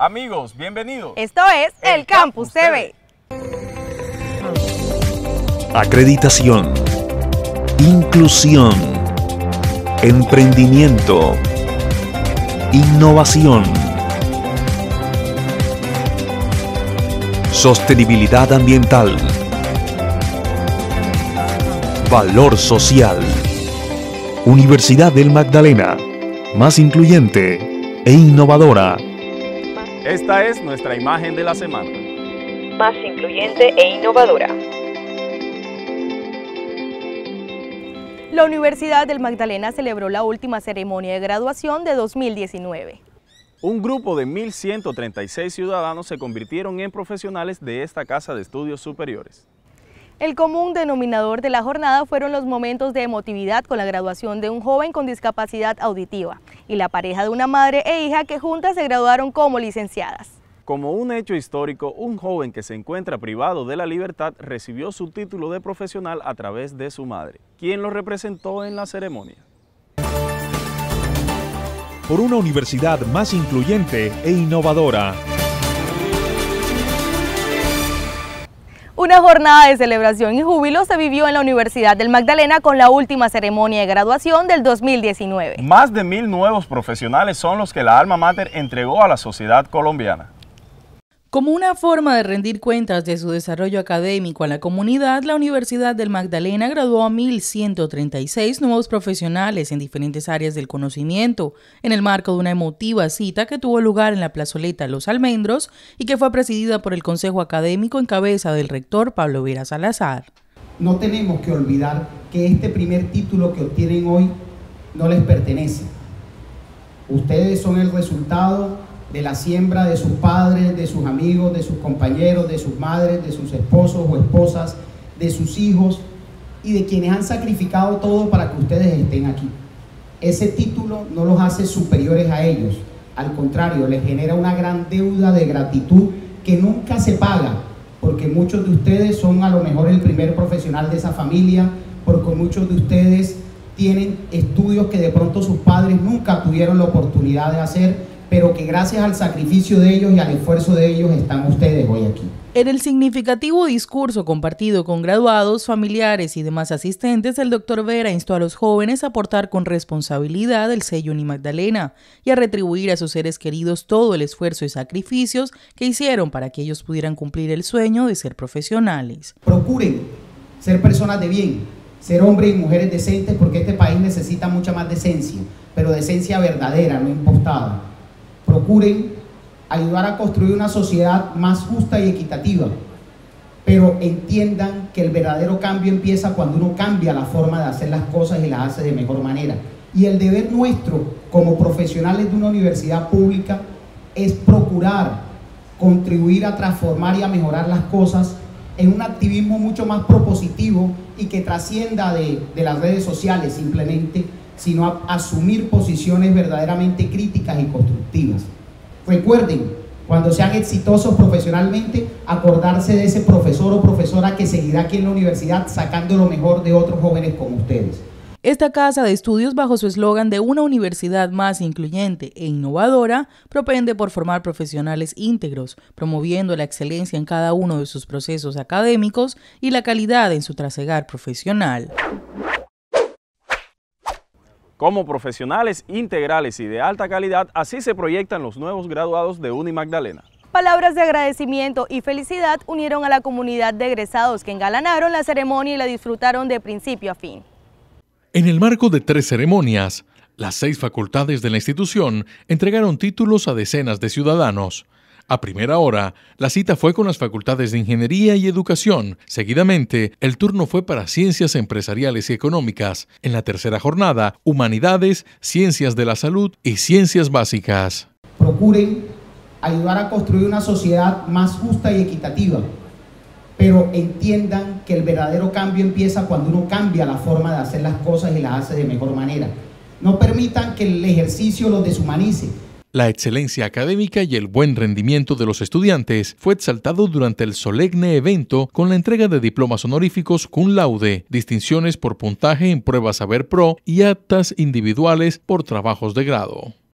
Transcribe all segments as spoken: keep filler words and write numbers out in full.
Amigos, bienvenidos. Esto es El, El Campus, Campus T V. Acreditación, inclusión, emprendimiento, innovación, sostenibilidad ambiental, valor social. Universidad del Magdalena, más incluyente e innovadora. Esta es nuestra imagen de la semana. Más incluyente e innovadora. La Universidad del Magdalena celebró la última ceremonia de graduación de dos mil diecinueve. Un grupo de mil ciento treinta y seis ciudadanos se convirtieron en profesionales de esta casa de estudios superiores. El común denominador de la jornada fueron los momentos de emotividad con la graduación de un joven con discapacidad auditiva y la pareja de una madre e hija que juntas se graduaron como licenciadas. Como un hecho histórico, un joven que se encuentra privado de la libertad recibió su título de profesional a través de su madre, quien lo representó en la ceremonia. Por una universidad más incluyente e innovadora. Una jornada de celebración y júbilo se vivió en la Universidad del Magdalena con la última ceremonia de graduación del dos mil diecinueve. Más de mil nuevos profesionales son los que la Alma Mater entregó a la sociedad colombiana. Como una forma de rendir cuentas de su desarrollo académico a la comunidad, la Universidad del Magdalena graduó a mil ciento treinta y seis nuevos profesionales en diferentes áreas del conocimiento, en el marco de una emotiva cita que tuvo lugar en la plazoleta Los Almendros y que fue presidida por el Consejo Académico en cabeza del rector Pablo Vera Salazar. No tenemos que olvidar que este primer título que obtienen hoy no les pertenece. Ustedes son el resultado de la siembra de sus padres, de sus amigos, de sus compañeros, de sus madres, de sus esposos o esposas, de sus hijos y de quienes han sacrificado todo para que ustedes estén aquí. Ese título no los hace superiores a ellos, al contrario, les genera una gran deuda de gratitud que nunca se paga, porque muchos de ustedes son a lo mejor el primer profesional de esa familia, porque muchos de ustedes tienen estudios que de pronto sus padres nunca tuvieron la oportunidad de hacer, pero que gracias al sacrificio de ellos y al esfuerzo de ellos están ustedes hoy aquí. En el significativo discurso compartido con graduados, familiares y demás asistentes, el doctor Vera instó a los jóvenes a aportar con responsabilidad el sello Unimagdalena y a retribuir a sus seres queridos todo el esfuerzo y sacrificios que hicieron para que ellos pudieran cumplir el sueño de ser profesionales. Procuren ser personas de bien, ser hombres y mujeres decentes, porque este país necesita mucha más decencia, pero decencia verdadera, no impostada. Procuren ayudar a construir una sociedad más justa y equitativa, pero entiendan que el verdadero cambio empieza cuando uno cambia la forma de hacer las cosas y las hace de mejor manera. Y el deber nuestro como profesionales de una universidad pública es procurar contribuir a transformar y a mejorar las cosas en un activismo mucho más propositivo y que trascienda de, de las redes sociales simplemente, sino a asumir posiciones verdaderamente críticas y constructivas. Recuerden, cuando sean exitosos profesionalmente, acordarse de ese profesor o profesora que seguirá aquí en la universidad sacando lo mejor de otros jóvenes como ustedes. Esta casa de estudios, bajo su eslogan de una universidad más incluyente e innovadora, propende por formar profesionales íntegros, promoviendo la excelencia en cada uno de sus procesos académicos y la calidad en su trasegar profesional. Como profesionales integrales y de alta calidad, así se proyectan los nuevos graduados de Unimagdalena. Palabras de agradecimiento y felicidad unieron a la comunidad de egresados que engalanaron la ceremonia y la disfrutaron de principio a fin. En el marco de tres ceremonias, las seis facultades de la institución entregaron títulos a decenas de ciudadanos. A primera hora, la cita fue con las facultades de Ingeniería y Educación. Seguidamente, el turno fue para Ciencias Empresariales y Económicas. En la tercera jornada, Humanidades, Ciencias de la Salud y Ciencias Básicas. Procuren ayudar a construir una sociedad más justa y equitativa, pero entiendan que el verdadero cambio empieza cuando uno cambia la forma de hacer las cosas y las hace de mejor manera. No permitan que el ejercicio los deshumanice. La excelencia académica y el buen rendimiento de los estudiantes fue exaltado durante el solemne evento con la entrega de diplomas honoríficos cum laude, distinciones por puntaje en pruebas Saber Pro y actas individuales por trabajos de grado.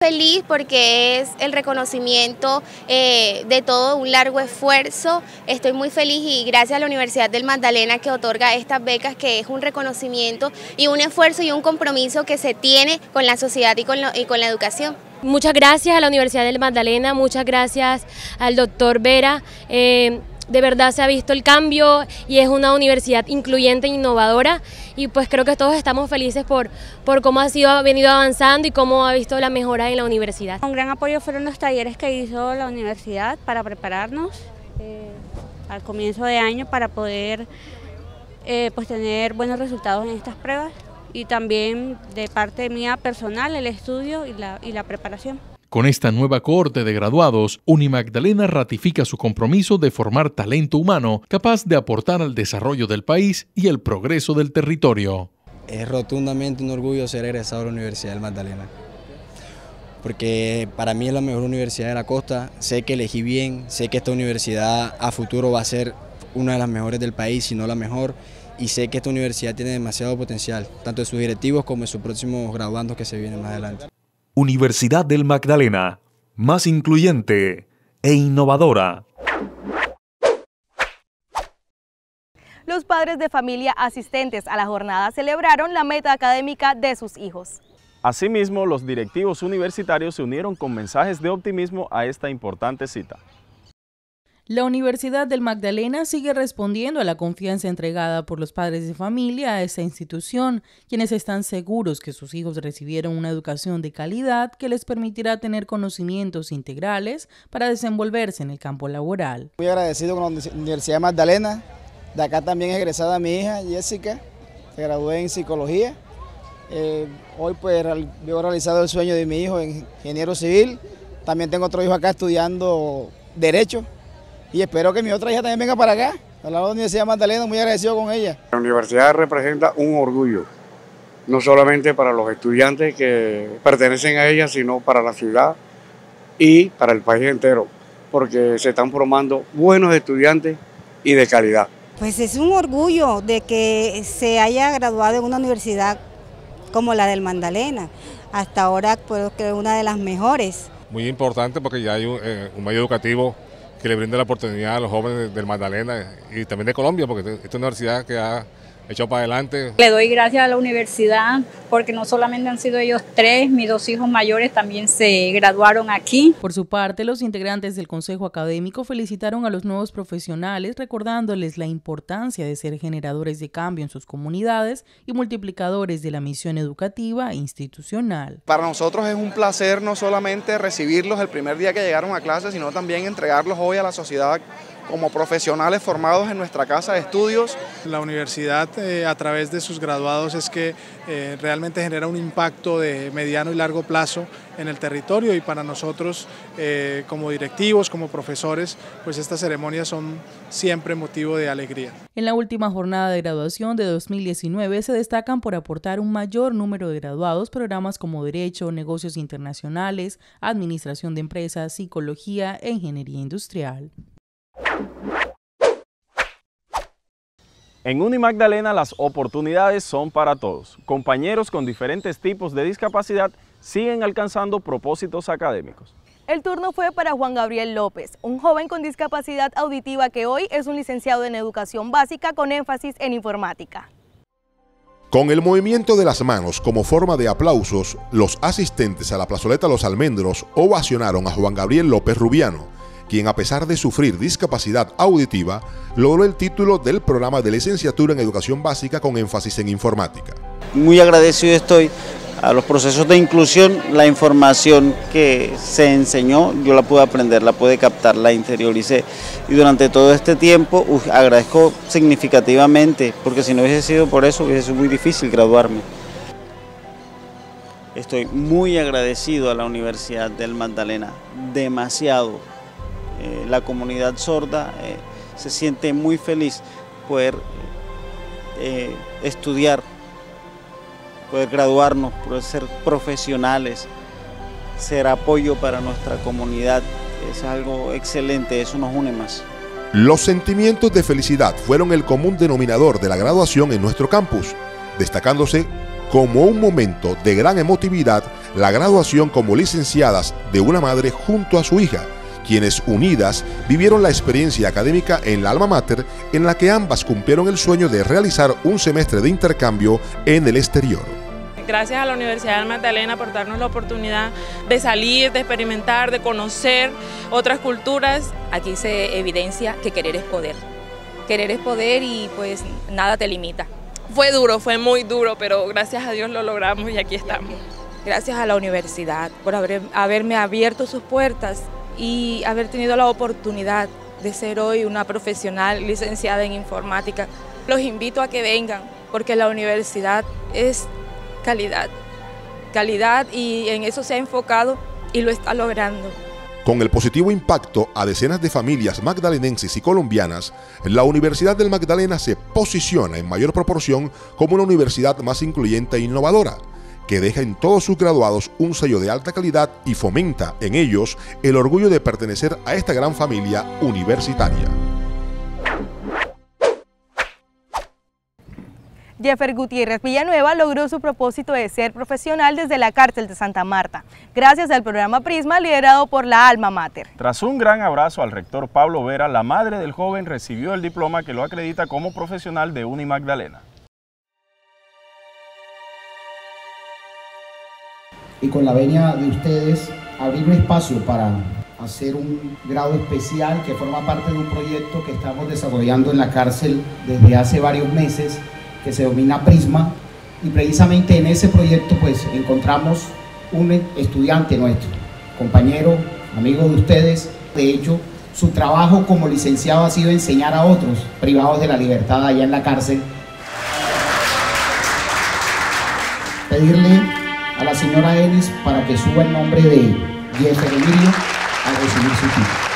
Feliz porque es el reconocimiento eh, de todo un largo esfuerzo. Estoy muy feliz y gracias a la Universidad del Magdalena que otorga estas becas, que es un reconocimiento y un esfuerzo y un compromiso que se tiene con la sociedad y con, lo, y con la educación. Muchas gracias a la Universidad del Magdalena, muchas gracias al doctor Vera. Eh, de verdad se ha visto el cambio y es una universidad incluyente e innovadora, y pues creo que todos estamos felices por, por cómo ha, sido, ha venido avanzando y cómo ha visto la mejora en la universidad. Un gran apoyo fueron los talleres que hizo la universidad para prepararnos eh, al comienzo de año para poder eh, pues tener buenos resultados en estas pruebas, y también de parte mía personal el estudio y la, y la preparación. Con esta nueva cohorte de graduados, Unimagdalena ratifica su compromiso de formar talento humano capaz de aportar al desarrollo del país y el progreso del territorio. Es rotundamente un orgullo ser egresado de la Universidad del Magdalena, porque para mí es la mejor universidad de la costa. Sé que elegí bien, sé que esta universidad a futuro va a ser una de las mejores del país, si no la mejor, y sé que esta universidad tiene demasiado potencial, tanto en sus directivos como en sus próximos graduandos que se vienen más adelante. Universidad del Magdalena, más incluyente e innovadora. Los padres de familia asistentes a la jornada celebraron la meta académica de sus hijos. Asimismo, los directivos universitarios se unieron con mensajes de optimismo a esta importante cita. La Universidad del Magdalena sigue respondiendo a la confianza entregada por los padres de familia a esta institución, quienes están seguros que sus hijos recibieron una educación de calidad que les permitirá tener conocimientos integrales para desenvolverse en el campo laboral. Muy agradecido con la Universidad de Magdalena. De acá también es egresada mi hija Jessica, se graduó en psicología. Eh, hoy pues veo realizado el sueño de mi hijo, ingeniero civil. También tengo otro hijo acá estudiando Derecho. Y espero que mi otra hija también venga para acá, a la Universidad de Magdalena, muy agradecido con ella. La universidad representa un orgullo, no solamente para los estudiantes que pertenecen a ella, sino para la ciudad y para el país entero, porque se están formando buenos estudiantes y de calidad. Pues es un orgullo de que se haya graduado en una universidad como la del Magdalena. Hasta ahora creo que es una de las mejores. Muy importante porque ya hay un, eh, un medio educativo que le brinde la oportunidad a los jóvenes del Magdalena y también de Colombia, porque esta es una universidad que ha echado para adelante. Le doy gracias a la universidad porque no solamente han sido ellos tres, mis dos hijos mayores también se graduaron aquí. Por su parte, los integrantes del Consejo Académico felicitaron a los nuevos profesionales, recordándoles la importancia de ser generadores de cambio en sus comunidades y multiplicadores de la misión educativa e institucional. Para nosotros es un placer no solamente recibirlos el primer día que llegaron a clase, sino también entregarlos hoy a la sociedad como profesionales formados en nuestra casa de estudios. La universidad eh, a través de sus graduados es que eh, realmente genera un impacto de mediano y largo plazo en el territorio, y para nosotros eh, como directivos, como profesores, pues estas ceremonias son siempre motivo de alegría. En la última jornada de graduación de dos mil diecinueve se destacan por aportar un mayor número de graduados programas como Derecho, Negocios Internacionales, Administración de Empresas, Psicología e Ingeniería Industrial. En Unimagdalena las oportunidades son para todos. Compañeros con diferentes tipos de discapacidad siguen alcanzando propósitos académicos. El turno fue para Juan Gabriel López, un joven con discapacidad auditiva que hoy es un licenciado en educación básica con énfasis en informática. Con el movimiento de las manos como forma de aplausos, los asistentes a la plazoleta Los Almendros ovacionaron a Juan Gabriel López Rubiano, quien a pesar de sufrir discapacidad auditiva, logró el título del programa de licenciatura en educación básica con énfasis en informática. Muy agradecido estoy a los procesos de inclusión, la información que se enseñó, yo la pude aprender, la pude captar, la interioricé, y durante todo este tiempo uh, agradezco significativamente, porque si no hubiese sido por eso hubiese sido muy difícil graduarme. Estoy muy agradecido a la Universidad del Magdalena, demasiado. Eh, la comunidad sorda eh, se siente muy feliz poder eh, estudiar, poder graduarnos, poder ser profesionales, ser apoyo para nuestra comunidad. Es algo excelente, eso nos une más. Los sentimientos de felicidad fueron el común denominador de la graduación en nuestro campus, destacándose como un momento de gran emotividad la graduación como licenciadas de una madre junto a su hija, quienes unidas vivieron la experiencia académica en la alma mater, en la que ambas cumplieron el sueño de realizar un semestre de intercambio en el exterior. Gracias a la Universidad del Magdalena por darnos la oportunidad de salir, de experimentar, de conocer otras culturas. Aquí se evidencia que querer es poder. Querer es poder y pues nada te limita. Fue duro, fue muy duro, pero gracias a Dios lo logramos y aquí estamos. Gracias a la universidad por haber, haberme abierto sus puertas y haber tenido la oportunidad de ser hoy una profesional licenciada en informática. Los invito a que vengan porque la universidad es calidad, calidad y en eso se ha enfocado y lo está logrando. Con el positivo impacto a decenas de familias magdalenenses y colombianas, la Universidad del Magdalena se posiciona en mayor proporción como una universidad más incluyente e innovadora, que deja en todos sus graduados un sello de alta calidad y fomenta en ellos el orgullo de pertenecer a esta gran familia universitaria. Jeffer Gutiérrez Villanueva logró su propósito de ser profesional desde la cárcel de Santa Marta, gracias al programa Prisma liderado por la Alma Mater. Tras un gran abrazo al rector Pablo Vera, la madre del joven recibió el diploma que lo acredita como profesional de Unimagdalena. Y con la venia de ustedes, abrir un espacio para hacer un grado especial que forma parte de un proyecto que estamos desarrollando en la cárcel desde hace varios meses, que se denomina Prisma, y precisamente en ese proyecto pues encontramos un estudiante nuestro, compañero, amigo de ustedes. De hecho, su trabajo como licenciado ha sido enseñar a otros privados de la libertad allá en la cárcel. Pedirle a la señora Elis para que suba el nombre de Jeffer Emilio al recibir su título.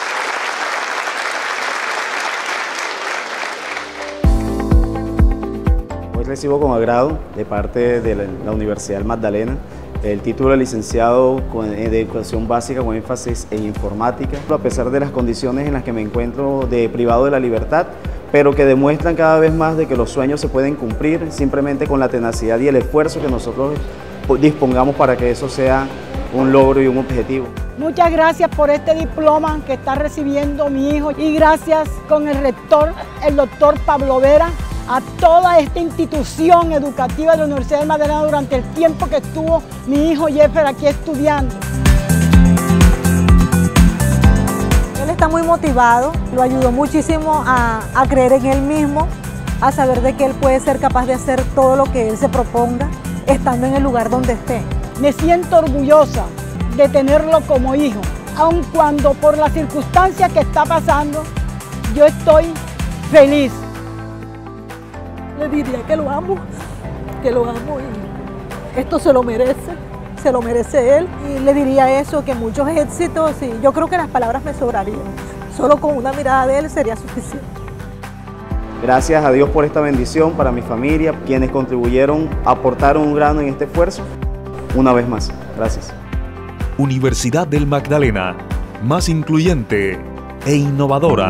Recibo con agrado de parte de la, la Universidad del Magdalena el título de licenciado de educación básica con énfasis en informática, a pesar de las condiciones en las que me encuentro de privado de la libertad, pero que demuestran cada vez más de que los sueños se pueden cumplir simplemente con la tenacidad y el esfuerzo que nosotros dispongamos para que eso sea un logro y un objetivo. Muchas gracias por este diploma que está recibiendo mi hijo y gracias con el rector, el doctor Pablo Vera, a toda esta institución educativa de la Universidad del Magdalena durante el tiempo que estuvo mi hijo Jeffer aquí estudiando. Él está muy motivado, lo ayudó muchísimo a, a creer en él mismo, a saber de que él puede ser capaz de hacer todo lo que él se proponga, estando en el lugar donde esté. Me siento orgullosa de tenerlo como hijo, aun cuando por las circunstancias que está pasando, yo estoy feliz. Le diría que lo amo, que lo amo y esto se lo merece, se lo merece él. Y le diría eso, que muchos éxitos y yo creo que las palabras me sobrarían. Solo con una mirada de él sería suficiente. Gracias a Dios por esta bendición para mi familia, quienes contribuyeron, aportaron un grano en este esfuerzo. Una vez más, gracias. Universidad del Magdalena, más incluyente e innovadora.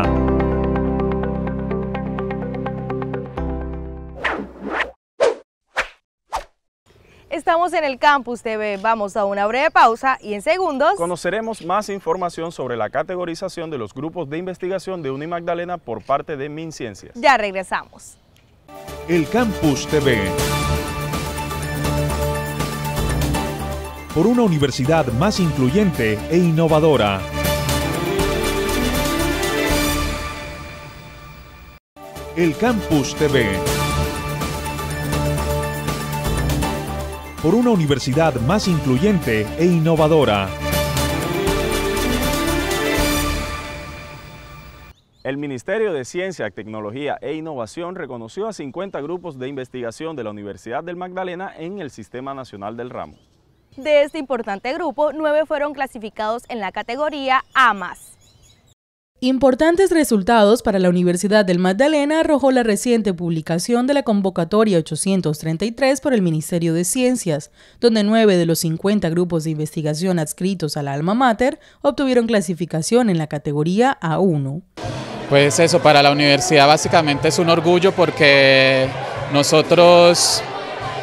Estamos en el Campus T V, vamos a una breve pausa y en segundos conoceremos más información sobre la categorización de los grupos de investigación de Unimagdalena por parte de MinCiencias. Ya regresamos. El Campus T V. Por una universidad más incluyente e innovadora. El Campus T V. Por una universidad más incluyente e innovadora. El Ministerio de Ciencia, Tecnología e Innovación reconoció a cincuenta grupos de investigación de la Universidad del Magdalena en el Sistema Nacional del Ramo. De este importante grupo, nueve fueron clasificados en la categoría A más. Importantes resultados para la Universidad del Magdalena arrojó la reciente publicación de la convocatoria ochocientos treinta y tres por el Ministerio de Ciencias, donde nueve de los cincuenta grupos de investigación adscritos a la Alma Mater obtuvieron clasificación en la categoría A uno. Pues eso, para la universidad básicamente es un orgullo porque nosotros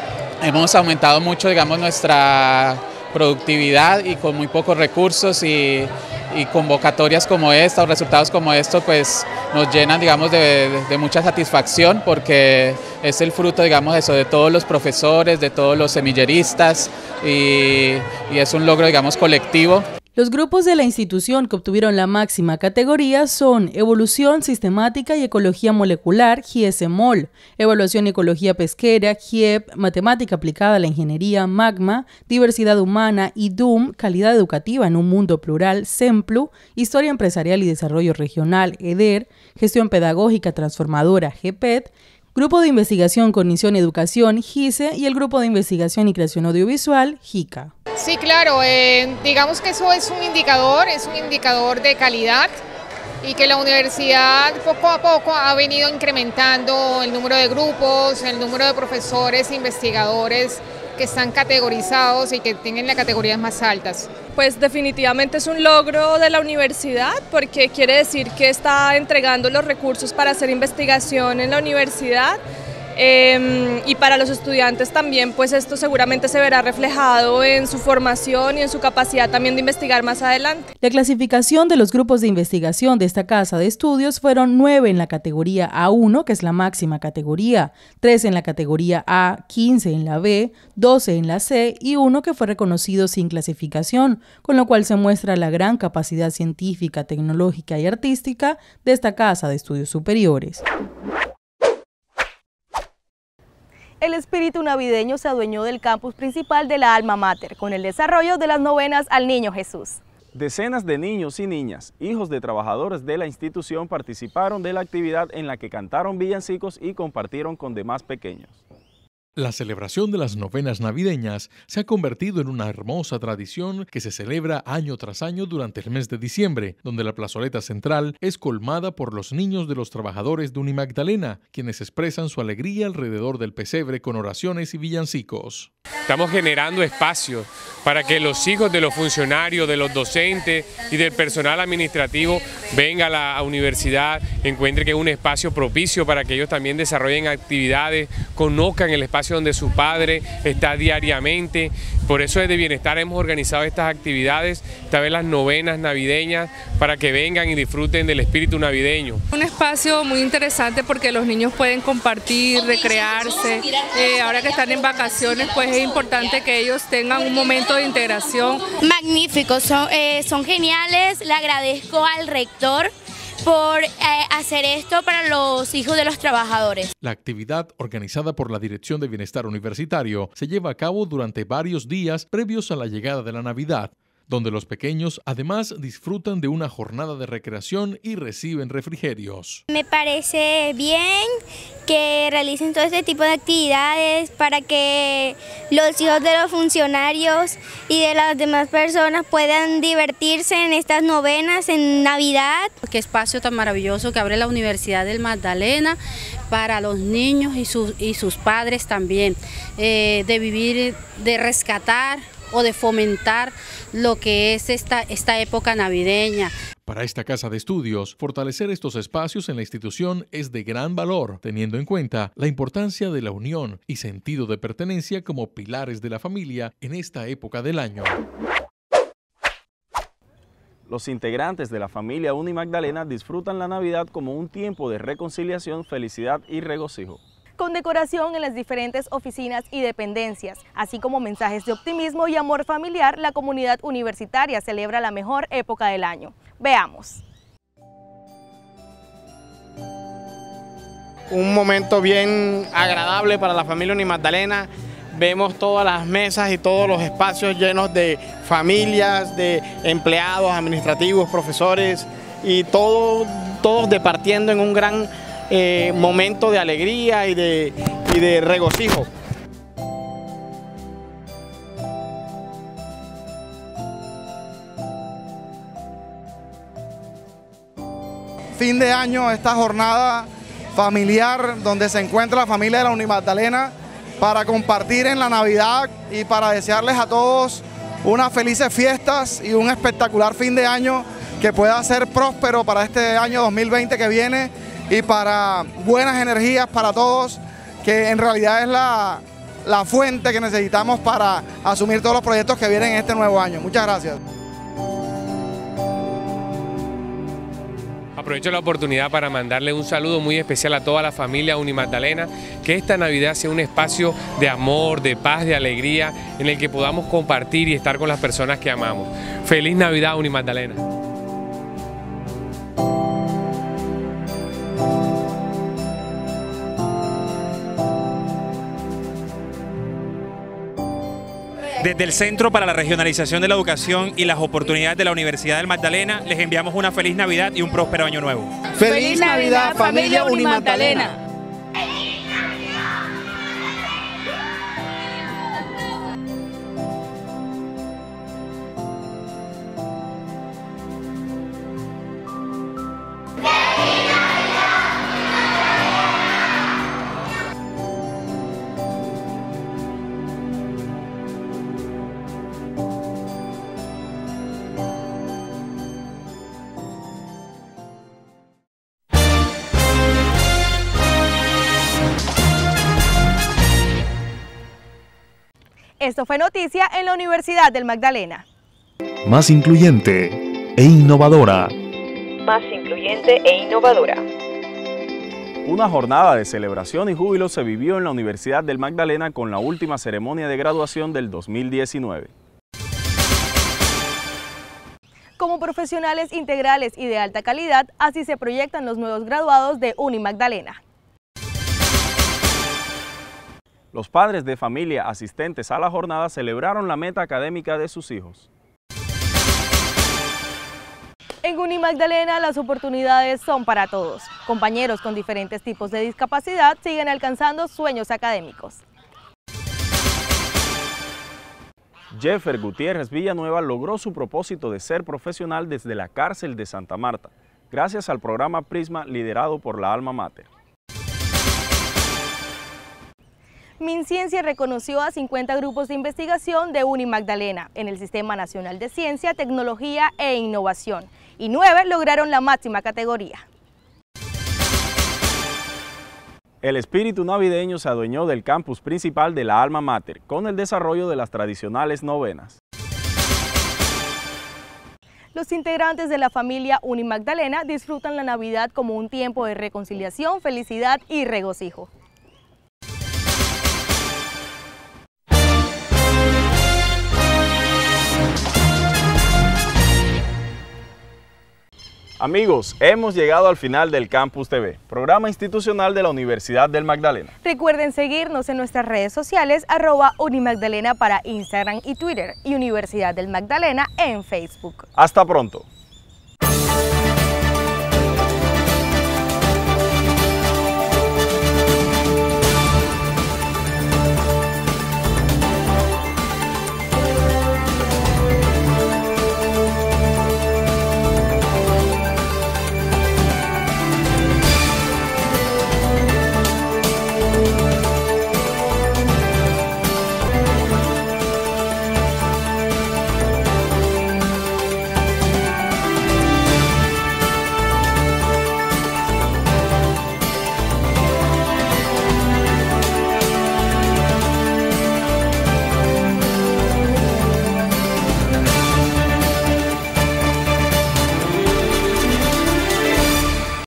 hemos aumentado mucho, digamos, nuestra productividad y con muy pocos recursos y, y convocatorias como esta o resultados como estos pues nos llenan, digamos, de, de, de mucha satisfacción porque es el fruto, digamos, eso, de todos los profesores, de todos los semilleristas y, y es un logro, digamos, colectivo. Los grupos de la institución que obtuvieron la máxima categoría son Evolución Sistemática y Ecología Molecular, G I E S M O L, Evaluación y Ecología Pesquera, G I E P, Matemática Aplicada a la Ingeniería, MAGMA, Diversidad Humana, I D U M, Calidad Educativa en un Mundo Plural, SEMPLU, Historia Empresarial y Desarrollo Regional, E D E R, Gestión Pedagógica Transformadora, G P E T, Grupo de Investigación Cognición y Educación, G I C E, y el Grupo de Investigación y Creación Audiovisual, G I C A. Sí, claro, eh, digamos que eso es un indicador, es un indicador de calidad y que la universidad poco a poco ha venido incrementando el número de grupos, el número de profesores e investigadores que están categorizados y que tienen las categorías más altas. Pues definitivamente es un logro de la universidad porque quiere decir que está entregando los recursos para hacer investigación en la universidad. Eh, y para los estudiantes también, pues esto seguramente se verá reflejado en su formación y en su capacidad también de investigar más adelante. La clasificación de los grupos de investigación de esta casa de estudios fueron nueve en la categoría A uno, que es la máxima categoría, tres en la categoría A, quince en la B, doce en la C y uno que fue reconocido sin clasificación, con lo cual se muestra la gran capacidad científica, tecnológica y artística de esta casa de estudios superiores. El espíritu navideño se adueñó del campus principal de la Alma Mater, con el desarrollo de las novenas al Niño Jesús. Decenas de niños y niñas, hijos de trabajadores de la institución, participaron de la actividad en la que cantaron villancicos y compartieron con demás pequeños. La celebración de las novenas navideñas se ha convertido en una hermosa tradición que se celebra año tras año durante el mes de diciembre, donde la plazoleta central es colmada por los niños de los trabajadores de Unimagdalena, quienes expresan su alegría alrededor del pesebre con oraciones y villancicos. Estamos generando espacios para que los hijos de los funcionarios, de los docentes y del personal administrativo vengan a la universidad, encuentren que es un espacio propicio para que ellos también desarrollen actividades, conozcan el espacio donde su padre está diariamente. Por eso desde Bienestar hemos organizado estas actividades, esta vez las novenas navideñas, para que vengan y disfruten del espíritu navideño. Un espacio muy interesante porque los niños pueden compartir, recrearse. Eh, ahora que están en vacaciones, pues es importante que ellos tengan un momento de integración. Magníficos, son, eh, son geniales. Le agradezco al rector por eh, hacer esto para los hijos de los trabajadores. La actividad, organizada por la Dirección de Bienestar Universitario, se lleva a cabo durante varios días previos a la llegada de la Navidad, donde los pequeños además disfrutan de una jornada de recreación y reciben refrigerios. Me parece bien que realicen todo este tipo de actividades para que los hijos de los funcionarios y de las demás personas puedan divertirse en estas novenas en Navidad. Qué espacio tan maravilloso que abre la Universidad del Magdalena para los niños y sus, y sus padres también, eh, de vivir, de rescatar o de fomentar lo que es esta, esta época navideña. Para esta casa de estudios, fortalecer estos espacios en la institución es de gran valor, teniendo en cuenta la importancia de la unión y sentido de pertenencia como pilares de la familia en esta época del año. Los integrantes de la familia Unimagdalena disfrutan la Navidad como un tiempo de reconciliación, felicidad y regocijo. Con decoración en las diferentes oficinas y dependencias, así como mensajes de optimismo y amor familiar, la comunidad universitaria celebra la mejor época del año. Veamos. Un momento bien agradable para la familia Unimagdalena. Vemos todas las mesas y todos los espacios llenos de familias, de empleados, administrativos, profesores y todo, todos departiendo en un gran Eh, momento de alegría y de, y de regocijo. Fin de año, esta jornada familiar donde se encuentra la familia de la Unimagdalena para compartir en la Navidad y para desearles a todos unas felices fiestas y un espectacular fin de año que pueda ser próspero para este año dos mil veinte que viene y para buenas energías para todos, que en realidad es la, la fuente que necesitamos para asumir todos los proyectos que vienen en este nuevo año. Muchas gracias. Aprovecho la oportunidad para mandarle un saludo muy especial a toda la familia Unimagdalena, que esta Navidad sea un espacio de amor, de paz, de alegría, en el que podamos compartir y estar con las personas que amamos. ¡Feliz Navidad, Unimagdalena! Desde el Centro para la Regionalización de la Educación y las Oportunidades de la Universidad del Magdalena, les enviamos una feliz Navidad y un próspero año nuevo. ¡Feliz Navidad, familia Unimagdalena! Esto fue noticia en la Universidad del Magdalena. Más incluyente e innovadora. Más incluyente e innovadora. Una jornada de celebración y júbilo se vivió en la Universidad del Magdalena con la última ceremonia de graduación del dos mil diecinueve. Como profesionales integrales y de alta calidad, así se proyectan los nuevos graduados de Unimagdalena. Los padres de familia asistentes a la jornada celebraron la meta académica de sus hijos. En Unimagdalena las oportunidades son para todos. Compañeros con diferentes tipos de discapacidad siguen alcanzando sueños académicos. Jeffer Gutiérrez Villanueva logró su propósito de ser profesional desde la cárcel de Santa Marta, gracias al programa Prisma liderado por la Alma Mater. MinCiencia reconoció a cincuenta grupos de investigación de Unimagdalena en el Sistema Nacional de Ciencia, Tecnología e Innovación, y nueve lograron la máxima categoría. El espíritu navideño se adueñó del campus principal de la Alma Mater con el desarrollo de las tradicionales novenas. Los integrantes de la familia Unimagdalena disfrutan la Navidad como un tiempo de reconciliación, felicidad y regocijo. Amigos, hemos llegado al final del Campus T V, programa institucional de la Universidad del Magdalena. Recuerden seguirnos en nuestras redes sociales, arroba Unimagdalena para Instagram y Twitter, y Universidad del Magdalena en Facebook. Hasta pronto.